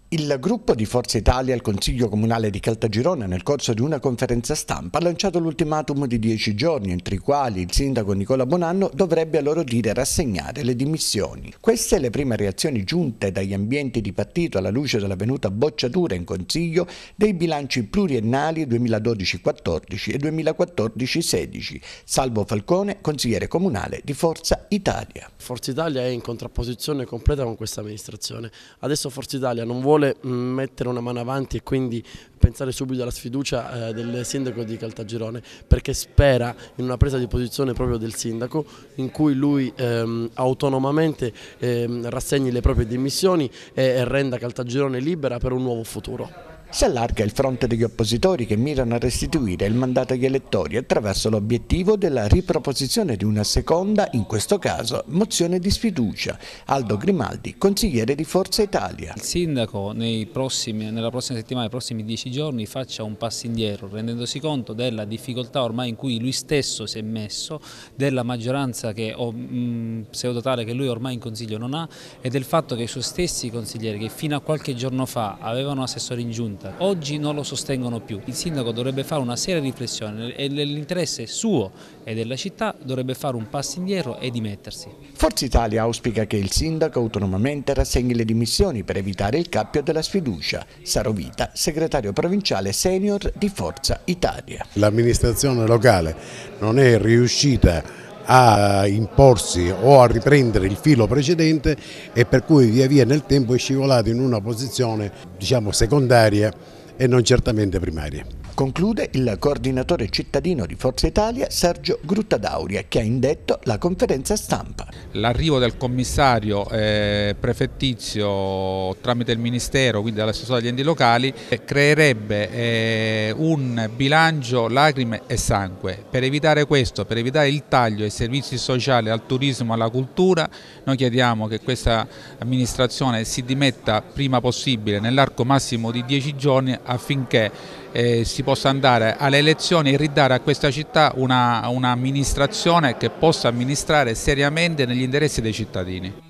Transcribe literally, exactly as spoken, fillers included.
Il gruppo di Forza Italia al Consiglio Comunale di Caltagirone, nel corso di una conferenza stampa, ha lanciato l'ultimatum di dieci giorni, entro i quali il sindaco Nicola Bonanno dovrebbe a loro dire rassegnare le dimissioni. Queste le prime reazioni giunte dagli ambienti di partito alla luce dell'avvenuta bocciatura in Consiglio dei bilanci pluriennali duemiladodici quattordici e duemilaquattordici sedici. Salvo Falcone, consigliere comunale di Forza Italia. Forza Italia è in contrapposizione completa con questa amministrazione. Adesso Forza Italia non vuole mettere una mano avanti e quindi pensare subito alla sfiducia eh, del sindaco di Caltagirone, perché spera in una presa di posizione proprio del sindaco in cui lui ehm, autonomamente ehm, rassegni le proprie dimissioni e, e renda Caltagirone libera per un nuovo futuro. Si allarga il fronte degli oppositori che mirano a restituire il mandato agli elettori attraverso l'obiettivo della riproposizione di una seconda, in questo caso, mozione di sfiducia. Aldo Grimaldi, consigliere di Forza Italia. Il sindaco nei prossimi, nella prossima settimana, nei prossimi dieci giorni, faccia un passo indietro, rendendosi conto della difficoltà ormai in cui lui stesso si è messo, della maggioranza che, o, mh, pseudotale che lui ormai in Consiglio non ha e del fatto che i suoi stessi consiglieri che fino a qualche giorno fa avevano assessori in giunta oggi non lo sostengono più. Il sindaco dovrebbe fare una seria riflessione e nell'interesse suo e della città dovrebbe fare un passo indietro e dimettersi. Forza Italia auspica che il sindaco autonomamente rassegni le dimissioni per evitare il cappio della sfiducia. Saro Vita, segretario provinciale senior di Forza Italia. L'amministrazione locale non è riuscita a imporsi o a riprendere il filo precedente e per cui via via nel tempo è scivolato in una posizione, diciamo, secondaria e non certamente primaria. Conclude il coordinatore cittadino di Forza Italia Sergio Gruttadauria, che ha indetto la conferenza stampa. L'arrivo del commissario eh, prefettizio tramite il Ministero, quindi dall'assessore degli enti locali, eh, creerebbe eh, un bilancio lacrime e sangue. Per evitare questo, per evitare il taglio ai servizi sociali, al turismo, alla cultura, noi chiediamo che questa amministrazione si dimetta prima possibile, nell'arco massimo di dieci giorni, affinché Eh, si possa andare alle elezioni e ridare a questa città una, un'amministrazione che possa amministrare seriamente negli interessi dei cittadini.